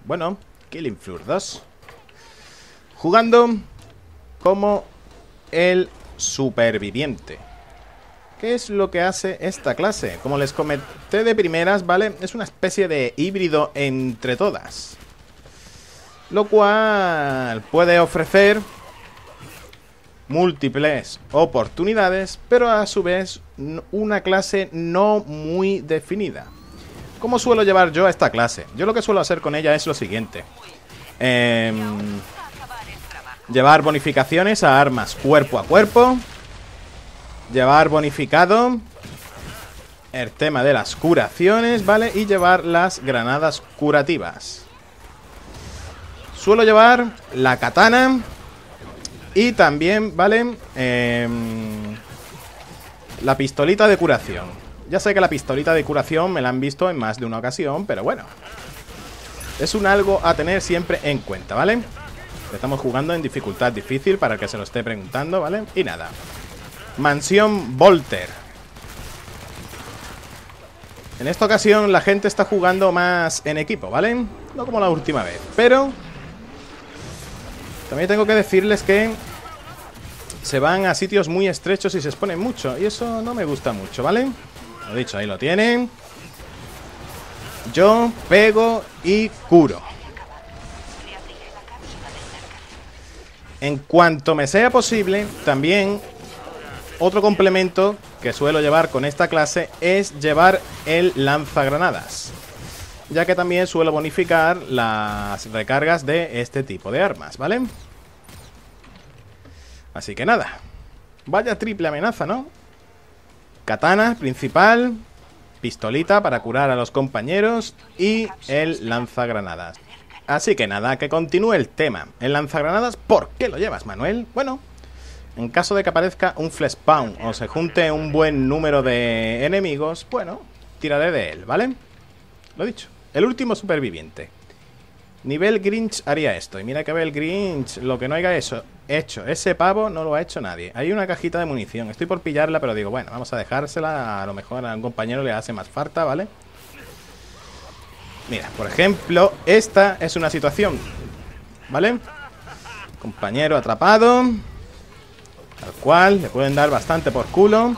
Bueno, Killing Floor 2. Jugando como el superviviente. ¿Qué es lo que hace esta clase? Como les comenté de primeras, ¿vale? Es una especie de híbrido entre todas, lo cual puede ofrecer múltiples oportunidades, pero a su vez una clase no muy definida. ¿Cómo suelo llevar yo a esta clase? Yo lo que suelo hacer con ella es lo siguiente. Llevar bonificaciones a armas cuerpo a cuerpo. Llevar bonificado el tema de las curaciones, ¿vale? Y llevar las granadas curativas. Suelo llevar la katana. Y también, ¿vale? La pistolita de curación. Ya sé que la pistolita de curación me la han visto en más de una ocasión, pero bueno, es un algo a tener siempre en cuenta, ¿vale? Estamos jugando en dificultad difícil, para el que se lo esté preguntando, ¿vale? Y nada. Mansión Volter. En esta ocasión la gente está jugando más en equipo, ¿vale? No como la última vez, pero también tengo que decirles que se van a sitios muy estrechos y se exponen mucho, y eso no me gusta mucho, ¿vale? Lo dicho, ahí lo tienen. Yo pego y curo. En cuanto me sea posible, también otro complemento que suelo llevar con esta clase es llevar el lanzagranadas, ya que también suelo bonificar las recargas de este tipo de armas, ¿vale? Así que nada. Vaya triple amenaza, ¿no? Katana principal, pistolita para curar a los compañeros y el lanzagranadas. Así que nada, que continúe el tema. El lanzagranadas, ¿por qué lo llevas, Manuel? Bueno, en caso de que aparezca un flashpound o se junte un buen número de enemigos, bueno, tiraré de él, ¿vale? Lo dicho, el último superviviente. Nivel Grinch haría esto. Y mira que ve el Grinch, lo que no haya hecho ese pavo no lo ha hecho nadie. Hay una cajita de munición, estoy por pillarla, pero digo, bueno, vamos a dejársela. A lo mejor a un compañero le hace más falta, ¿vale? Mira, por ejemplo, esta es una situación, ¿vale? Compañero atrapado, tal cual, le pueden dar bastante por culo.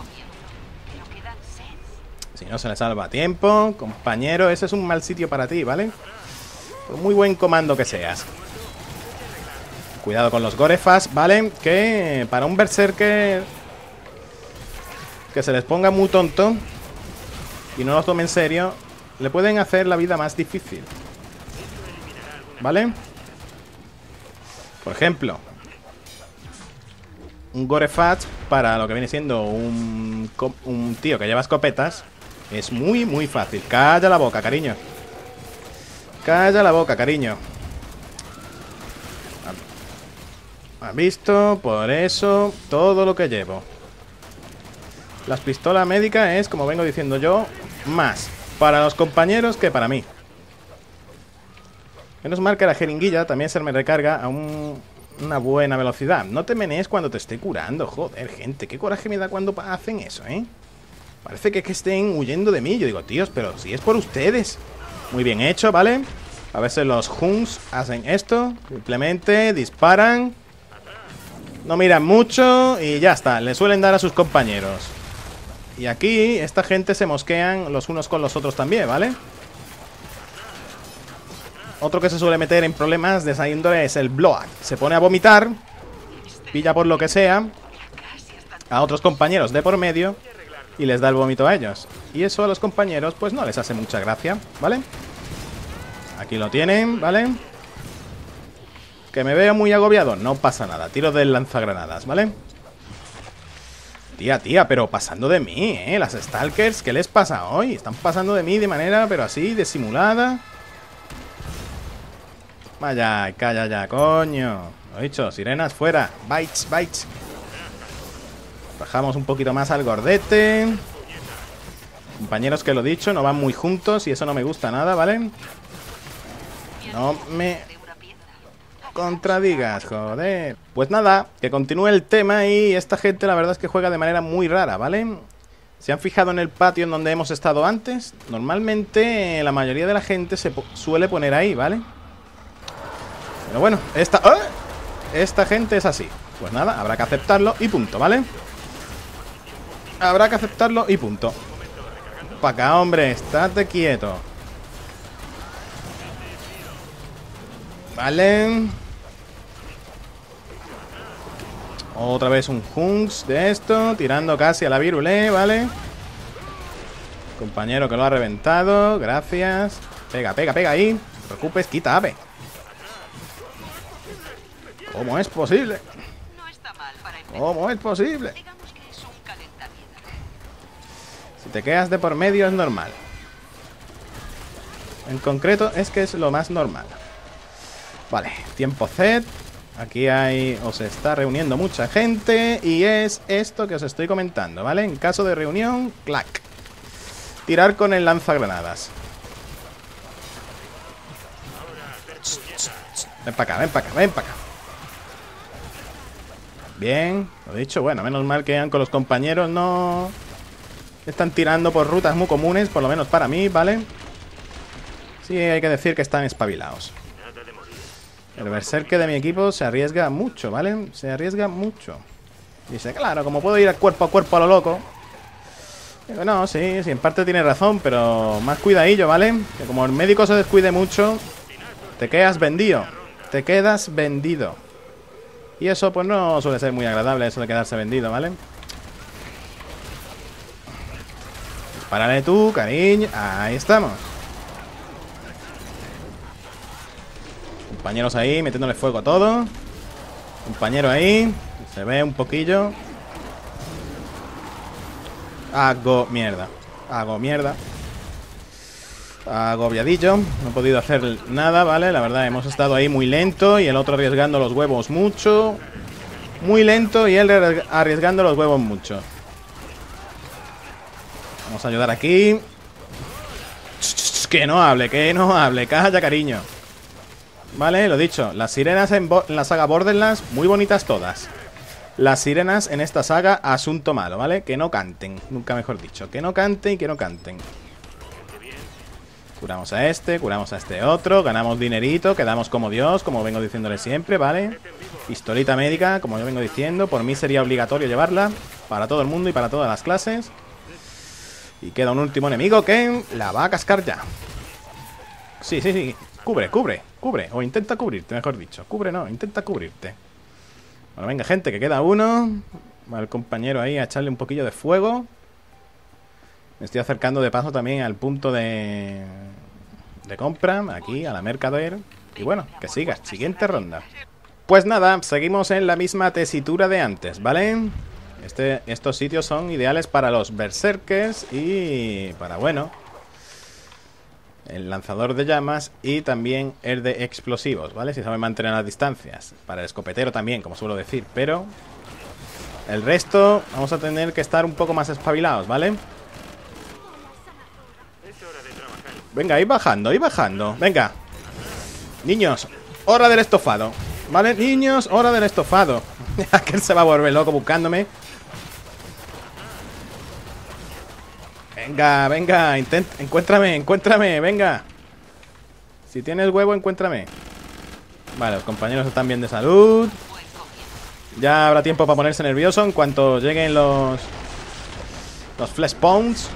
Si no se le salva a tiempo. Compañero, ese es un mal sitio para ti, ¿vale? Por muy buen comando que seas. Cuidado con los gorefas, ¿vale? Que para un berserker que se les ponga muy tonto y no los tome en serio, le pueden hacer la vida más difícil, ¿vale? Por ejemplo, un gorefat para lo que viene siendo un tío que lleva escopetas es muy, muy fácil. Calla la boca, cariño. Calla la boca, cariño. ¿Has visto? Por eso, todo lo que llevo. Las pistolas médicas es, como vengo diciendo yo, más para los compañeros que para mí. Menos mal que la jeringuilla también se me recarga a una buena velocidad. No te menees cuando te esté curando. Joder, gente, qué coraje me da cuando hacen eso, ¿eh? Parece que estén huyendo de mí. Yo digo, tíos, pero si es por ustedes. Muy bien hecho, ¿vale? A veces los Huns hacen esto. Simplemente disparan, no miran mucho y ya está. Le suelen dar a sus compañeros. Y aquí esta gente se mosquean los unos con los otros también, ¿vale? Otro que se suele meter en problemas de esa índole es el Bloat. Se pone a vomitar, pilla por lo que sea a otros compañeros de por medio y les da el vómito a ellos. Y eso a los compañeros pues no les hace mucha gracia, ¿vale? Aquí lo tienen, ¿vale? Que me veo muy agobiado, no pasa nada. Tiro del lanzagranadas, ¿vale? Tía, pero pasando de mí, ¿eh? Las Stalkers, ¿qué les pasa hoy? Están pasando de mí de manera, pero así, disimulada. Vaya, calla ya, coño. Lo he dicho, sirenas fuera. Bites, bites. Bajamos un poquito más al gordete. Compañeros, que lo he dicho, no van muy juntos y eso no me gusta nada, ¿vale? No me contradigas, joder. Pues nada, que continúe el tema. Y esta gente la verdad es que juega de manera muy rara, ¿vale? ¿Se han fijado en el patio en donde hemos estado antes? Normalmente la mayoría de la gente se suele poner ahí, ¿vale? Pero bueno, esta gente es así. Pues nada, habrá que aceptarlo y punto, ¿vale? Habrá que aceptarlo y punto. Pa' acá, hombre, estate quieto. Vale. Otra vez un Hunks de esto, tirando casi a la virulé, ¿vale? Compañero que lo ha reventado, gracias. Pega, pega, pega ahí. No te preocupes, quita ave. ¿Cómo es posible? ¿Cómo es posible? Si te quedas de por medio es normal. En concreto es que es lo más normal. Vale, tiempo Z. Aquí hay... o se está reuniendo mucha gente. Y es esto que os estoy comentando, ¿vale? En caso de reunión, clac. Tirar con el lanzagranadas. Ven para acá, ven para acá, ven para acá. Bien, lo dicho, bueno, menos mal que con los compañeros no están tirando por rutas muy comunes, por lo menos para mí, ¿vale? Sí, hay que decir que están espabilados. El berserker de mi equipo se arriesga mucho, ¿vale? Se arriesga mucho. Dice, claro, como puedo ir a cuerpo a lo loco. Digo, no, sí, en parte tiene razón, pero más cuidadillo, ¿vale? Que como el médico se descuide mucho, te quedas vendido. Te quedas vendido. Y eso pues no suele ser muy agradable, eso de quedarse vendido, ¿vale? Dispárale tú, cariño. Ahí estamos. Compañeros ahí, metiéndole fuego a todo. Compañero ahí. Se ve un poquillo. Hago mierda. Hago mierda. Agobiadillo. No he podido hacer nada, ¿vale? La verdad, hemos estado ahí muy lento. Y el otro arriesgando los huevos mucho. Muy lento y él arriesgando los huevos mucho. Vamos a ayudar aquí. Que no hable, que no hable. Calla, cariño. Vale, lo dicho. Las sirenas en la saga Borderlands, muy bonitas todas. Las sirenas en esta saga, asunto malo, ¿vale? Que no canten, nunca mejor dicho. Que no canten y que no canten. Curamos a este otro. Ganamos dinerito, quedamos como Dios, como vengo diciéndole siempre, ¿vale? Pistolita médica, como yo vengo diciendo. Por mí sería obligatorio llevarla. Para todo el mundo y para todas las clases. Y queda un último enemigo que la va a cascar ya. Sí, sí, sí. Cubre, cubre, cubre. O intenta cubrirte, mejor dicho. Cubre no, intenta cubrirte. Bueno, venga, gente, que queda uno. Va el compañero ahí a echarle un poquillo de fuego. Me estoy acercando de paso también al punto de compra. Aquí, a la Mercader. Y bueno, que sigas. Siguiente ronda. Pues nada, seguimos en la misma tesitura de antes, ¿vale? Estos sitios son ideales para los berserkers y para, bueno, el lanzador de llamas y también el de explosivos, ¿vale? Si saben mantener las distancias. Para el escopetero también, como suelo decir. Pero el resto vamos a tener que estar un poco más espabilados, ¿vale? Venga, ir bajando. Venga. Niños, hora del estofado. ¿Vale? Niños, hora del estofado. Aquel se va a volver loco buscándome. Venga, venga, encuéntrame, venga. Si tienes huevo, encuéntrame. Vale, los compañeros están bien de salud. Ya habrá tiempo para ponerse nervioso en cuanto lleguen los flesh pounds.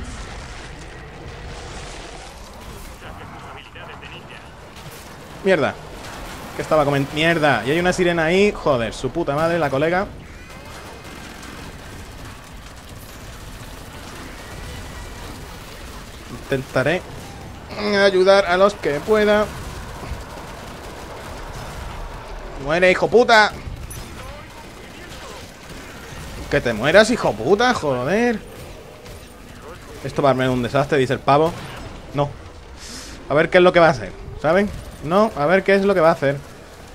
Mierda. Que estaba comiendo. Mierda. Y hay una sirena ahí. Joder, su puta madre, la colega. Intentaré ayudar a los que pueda. Muere, hijo puta. Que te mueras, hijo puta, joder. Esto va a ser un desastre, dice el pavo. No. A ver qué es lo que va a hacer, ¿saben? No, a ver qué es lo que va a hacer.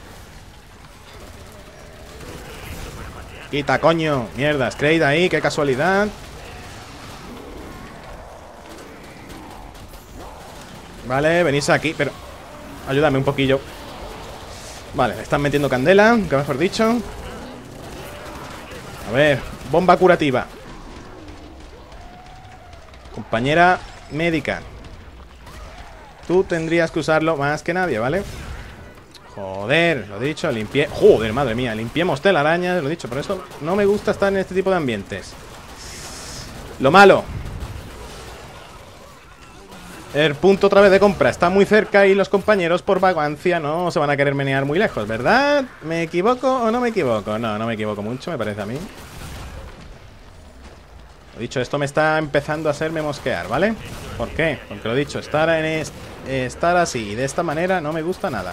Quita, coño. Mierda, Scraid ahí, qué casualidad. Vale, venís aquí, pero ayúdame un poquillo. Vale, le están metiendo candela, que mejor dicho. A ver, bomba curativa. Compañera médica. Tú tendrías que usarlo más que nadie, ¿vale? Joder, lo dicho, limpié. Joder, madre mía, limpiemos telarañas, lo dicho. Por eso no me gusta estar en este tipo de ambientes. Lo malo. El punto otra vez de compra está muy cerca y los compañeros por vagancia no se van a querer menear muy lejos, ¿verdad? ¿Me equivoco o no me equivoco? No, no me equivoco mucho, me parece a mí. Lo dicho, esto me está empezando a hacerme mosquear, ¿vale? ¿Por qué? Porque lo dicho, estar así y de esta manera no me gusta nada.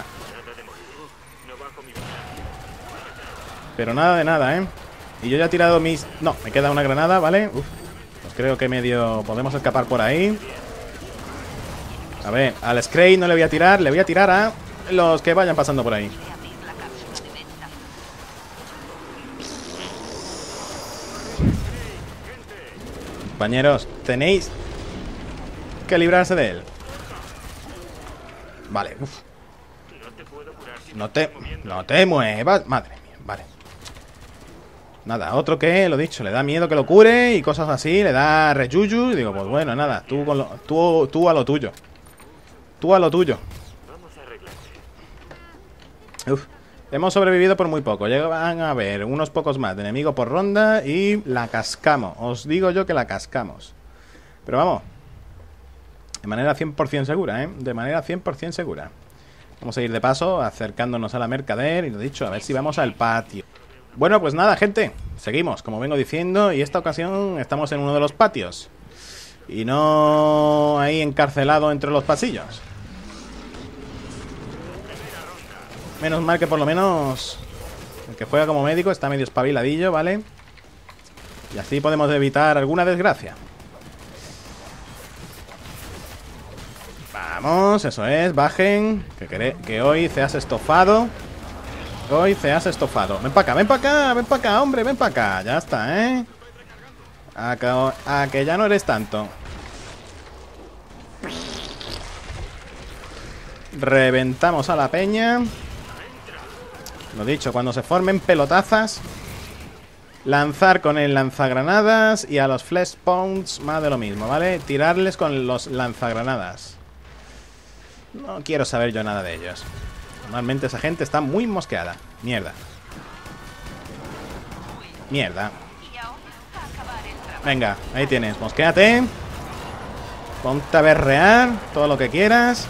Pero nada de nada, ¿eh? Y yo ya he tirado mis... No, me queda una granada, ¿vale? Uf, pues creo que medio podemos escapar por ahí. A ver, al Scray no le voy a tirar, le voy a tirar a los que vayan pasando por ahí. Compañeros, tenéis que librarse de él. Vale, uf. No te muevas. Madre mía, vale. Nada, otro que, lo dicho, le da miedo que lo cure y cosas así, le da reyuyu. Y digo, pues bueno, nada, tú a lo tuyo. Tú a lo tuyo. Uf, hemos sobrevivido por muy poco. Llegan a haber unos pocos más de enemigo por ronda y la cascamos. Os digo yo que la cascamos. Pero vamos, de manera 100% segura, ¿eh? De manera 100% segura. Vamos a ir de paso, acercándonos a la mercader. Y lo dicho, a ver si vamos al patio. Bueno, pues nada, gente. Seguimos, como vengo diciendo. Y esta ocasión estamos en uno de los patios. Y no ahí encarcelado entre los pasillos. Menos mal que por lo menos el que juega como médico está medio espabiladillo, ¿vale? Y así podemos evitar alguna desgracia. Vamos, eso es, bajen. Que hoy se has estofado. Hoy se has estofado. Ven para acá, ven para acá, ven para acá, hombre, ven para acá. Ya está, ¿eh? A que ya no eres tanto. Reventamos a la peña. Lo dicho, cuando se formen pelotazas, lanzar con el lanzagranadas. Y a los flash pounds más de lo mismo, ¿vale? Tirarles con los lanzagranadas. No quiero saber yo nada de ellos. Normalmente esa gente está muy mosqueada. Mierda. Mierda. Venga, ahí tienes, mosquéate. Ponte a berrear todo lo que quieras.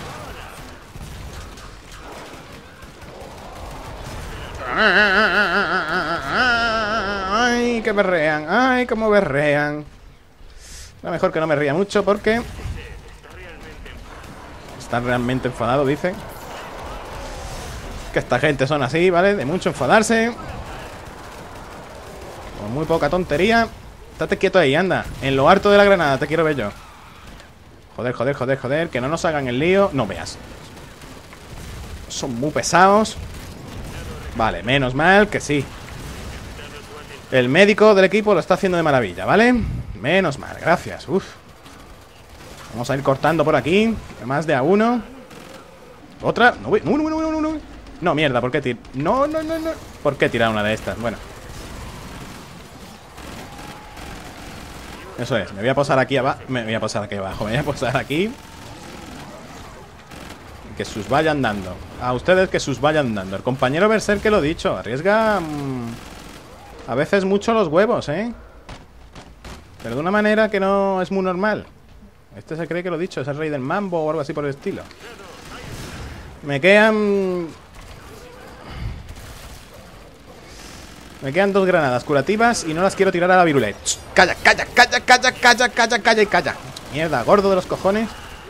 Ay, que berrean. Ay, cómo berrean. Lo mejor que no me ría mucho porque están realmente enfadados, dice. Que esta gente son así, ¿vale? De mucho enfadarse. Con muy poca tontería. Estate quieto ahí, anda. En lo harto de la granada te quiero ver yo. Joder, joder, joder, joder. Que no nos hagan el lío. No veas. Son muy pesados. Vale, menos mal que sí. El médico del equipo lo está haciendo de maravilla, ¿vale? Menos mal, gracias. Uf. Vamos a ir cortando por aquí. Más de a uno. Otra. No, no. No, mierda, ¿por qué tirar? No. ¿Por qué tirar una de estas? Bueno. Eso es, me voy a posar aquí abajo. Me voy a posar aquí abajo, me voy a posar aquí. Que sus vayan dando. A ustedes que sus vayan dando. El compañero Berserk, que lo he dicho, arriesga a veces mucho los huevos, ¿eh? Pero de una manera que no es muy normal. Este se cree que lo he dicho, es el rey del mambo o algo así por el estilo. Me quedan 2 granadas curativas y no las quiero tirar a la virulet. Calla. Mierda, gordo de los cojones.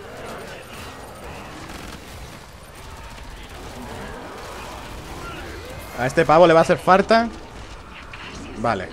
A este pavo le va a hacer falta. Vale.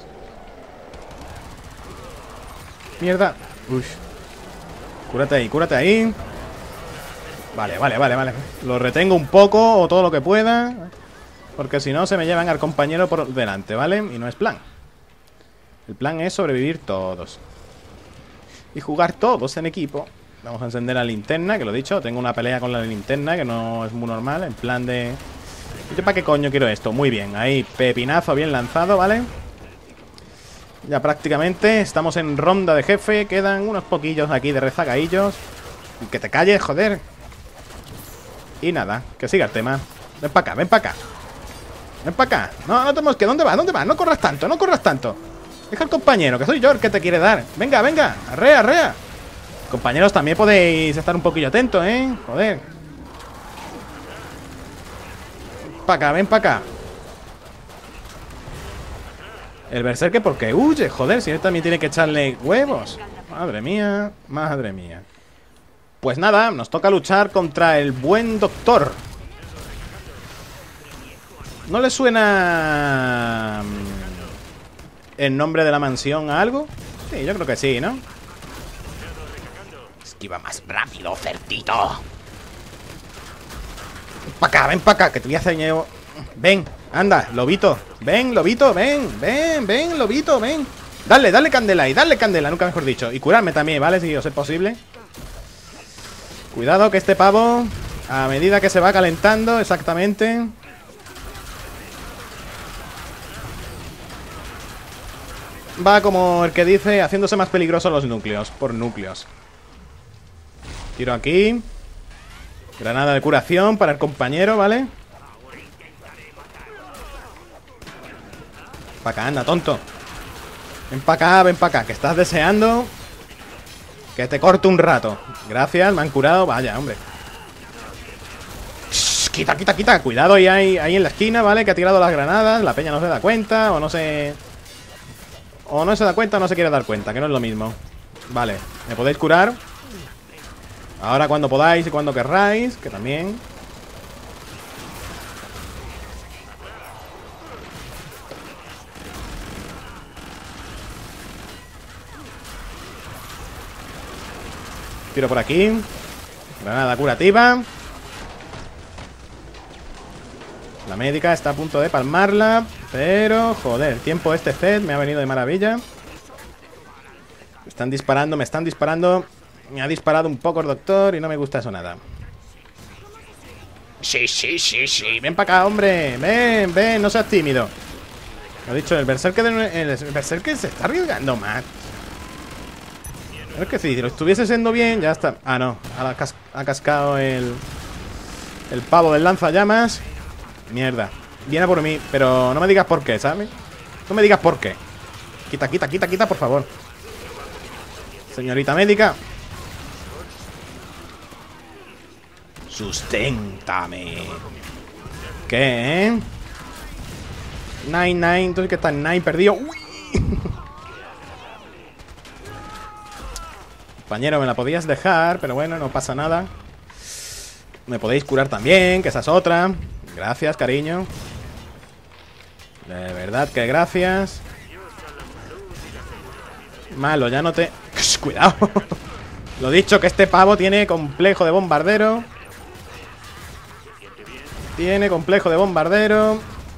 Mierda. Uy. Cúrate ahí. Vale. Lo retengo un poco o todo lo que pueda. Porque si no se me llevan al compañero por delante, ¿vale? Y no es plan. El plan es sobrevivir todos. Y jugar todos en equipo. Vamos a encender la linterna, que lo he dicho. Tengo una pelea con la linterna que no es muy normal. En plan de... ¿yo para qué coño quiero esto? Muy bien, ahí pepinazo bien lanzado, ¿vale? Ya prácticamente estamos en ronda de jefe. Quedan unos poquillos aquí de rezagadillos. Que te calles, joder. Y nada, que siga el tema. Ven para acá, ven para acá. Ven para acá. No, no tenemos que... ¿Dónde vas? ¿Dónde vas? No corras tanto, no corras tanto. Deja al compañero, que soy yo el que te quiere dar. Venga, venga. Arrea, arrea. Compañeros, también podéis estar un poquillo atentos, ¿eh? Joder. Para acá, ven para acá. El berserker, ¿por qué huye? Joder, si él también tiene que echarle huevos. Madre mía, madre mía. Pues nada, nos toca luchar contra el buen doctor. ¿No le suena el nombre de la mansión a algo? Sí, yo creo que sí, ¿no? Esquiva más rápido, Fertito. Ven para acá, que te voy a hacer... Ven, anda, lobito. Ven, lobito, ven, ven, ven, lobito, ven. Dale, dale candela ahí, dale candela, nunca mejor dicho. Y curarme también, ¿vale? Si os es posible. Cuidado que este pavo, a medida que se va calentando, exactamente... Va como el que dice, haciéndose más peligrosos los núcleos, por núcleos. Tiro aquí. Granada de curación para el compañero, ¿vale? Pa' acá, anda, tonto. Ven pa' acá, que estás deseando que te corte un rato. Gracias, me han curado, vaya, hombre. Shh, quita, quita, quita. Cuidado ahí en la esquina, ¿vale? Que ha tirado las granadas, la peña no se da cuenta o no se... O no se da cuenta o no se quiere dar cuenta, que no es lo mismo. Vale, me podéis curar ahora cuando podáis y cuando querráis, que también. Tiro por aquí. Granada curativa. La médica está a punto de palmarla, pero, joder, el tiempo este Zed me ha venido de maravilla. Me están disparando, me están disparando. Me ha disparado un poco el doctor y no me gusta eso nada. Sí, sí, sí, sí. Ven para acá, hombre. Ven, ven, no seas tímido. Lo dicho, el berserker se está arriesgando más. Es que si lo estuviese siendo bien, ya está. Ah, no. Ahora ha cascado el pavo del lanzallamas. Mierda. Viene por mí, pero no me digas por qué, ¿sabes? No me digas por qué. Quita, quita, quita, quita, por favor. Señorita médica. Susténtame. ¿Qué, eh? Nine, entonces que está Nine perdido. ¡Uy! Compañero, me la podías dejar, pero bueno, no pasa nada. Me podéis curar también, que esa es otra. Gracias, cariño. De verdad que gracias. Malo, ya no te... Cuidado. Lo dicho, que este pavo tiene complejo de bombardero. Tiene complejo de bombardero.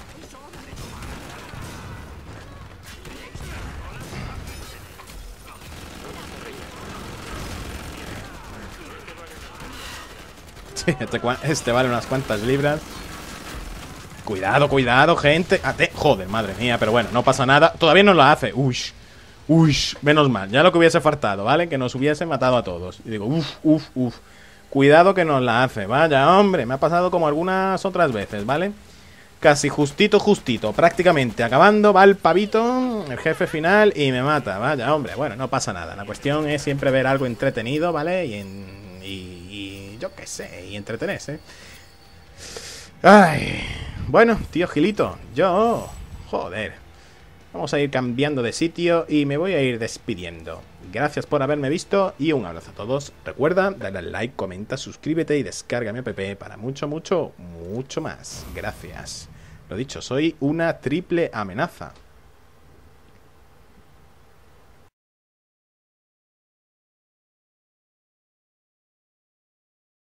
Sí, este vale unas cuantas libras. Cuidado, cuidado, gente. Joder, madre mía, pero bueno, no pasa nada. Todavía no lo hace. Ush. Ush, menos mal. Ya lo que hubiese faltado, ¿vale? Que nos hubiese matado a todos. Y digo, uf. Cuidado que nos la hace. Vaya, hombre, me ha pasado como algunas otras veces, ¿vale? Casi justito, prácticamente acabando, va el pavito, el jefe final, y me mata. Vaya, hombre, bueno, no pasa nada. La cuestión es siempre ver algo entretenido, ¿vale? Y yo qué sé, y entretenerse. Ay, bueno, tío Gilito, joder. Vamos a ir cambiando de sitio y me voy a ir despidiendo. Gracias por haberme visto y un abrazo a todos. Recuerda, dale al like, comenta, suscríbete y descarga mi app para mucho, mucho, mucho más. Gracias. Lo dicho, soy una triple amenaza.